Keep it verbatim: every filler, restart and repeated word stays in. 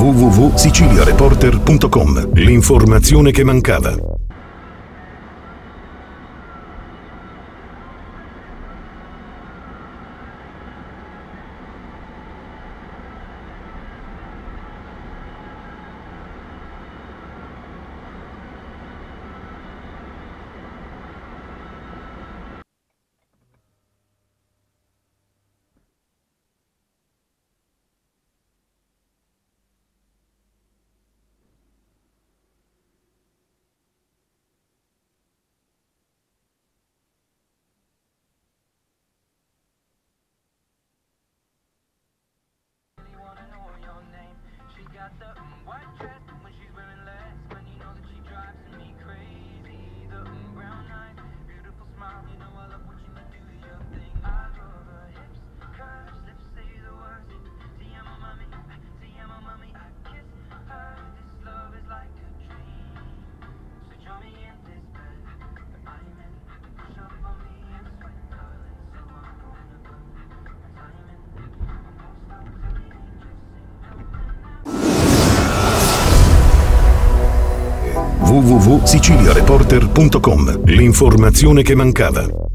w w w punto siciliareporter punto com. L'informazione che mancava. w w w punto siciliareporter punto com. L'informazione che mancava.